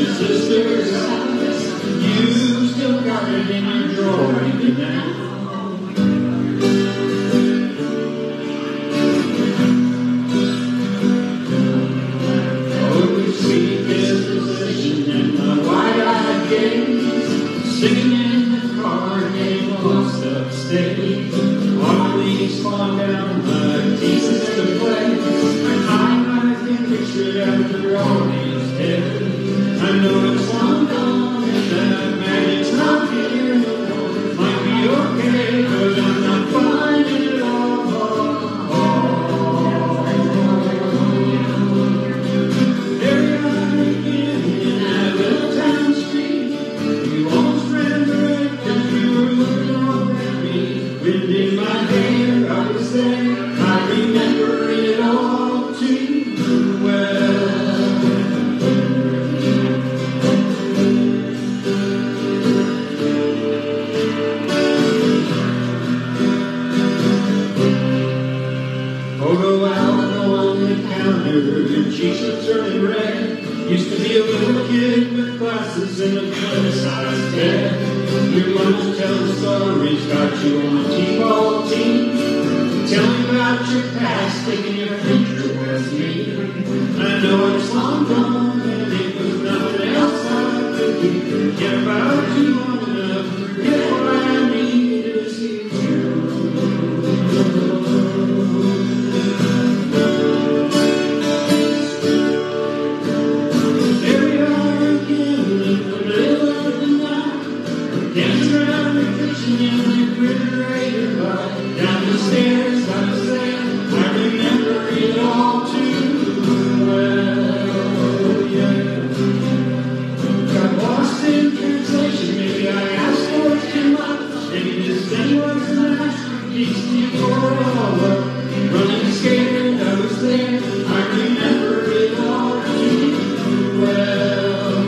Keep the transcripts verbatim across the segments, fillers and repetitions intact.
your sister's house. You still got it in your drawer even now. Sitting in the car, getting lost upstate. All these fall down like pieces of the play. I can picture it after all these days. I know it's long gone and that magic's not here no more. Might be okay, but I'm not finding it all. There you are again in that little town street. You almost ran right because you were looking all at me. Wind in my hair, I was there. I remember it all too well. Photo album on the counter, your cheeks are turning red. Used to be a little kid with glasses and a fun-sized head. Your mom telling stories got you on the T-ball team. Tell me about your past, taking your future with me. I know it's long gone and it was nothing else I could do. Forget about you long enough to forget what I need to see you. Dancing around the kitchen in the refrigerator bar. Down the stairs, I was there. I remember it all too well, yeah. Got lost in translation. Maybe I asked for too much. Maybe this thing was a masterpiece before all up. Running scared, I was there. I remember it all too well.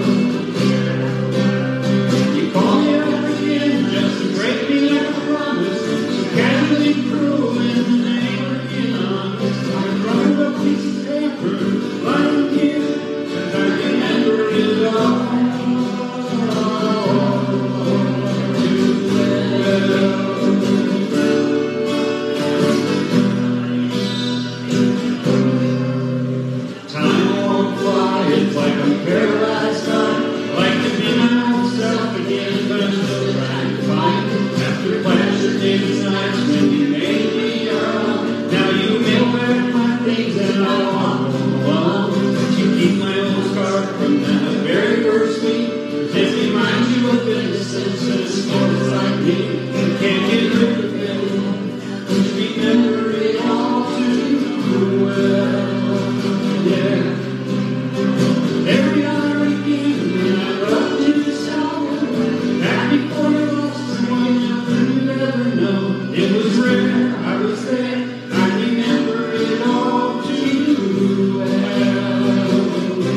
Paralyzed, I'd like to be myself again, but I'm still trying to find it. After pleasure days nights when you made me your own. Now you mail back my things and I want them alone. But you keep my old scar from that very first week. It reminds you of innocence and stories like me. You can't get rid of it. Just remember it all too well, yeah. Every hour again when I loved you so. Back before you lost someone you never know. It was rare, I was there. I remember it all too well.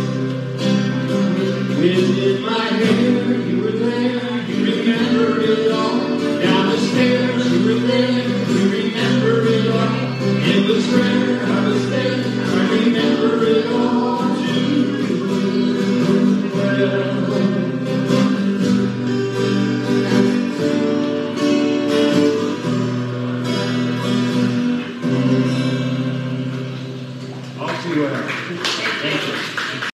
Wind in my hair, you were there. You remember it all. Down the stairs, you were there. You remember it all. It was rare, I was there. I remember it all. All too well. Thank you.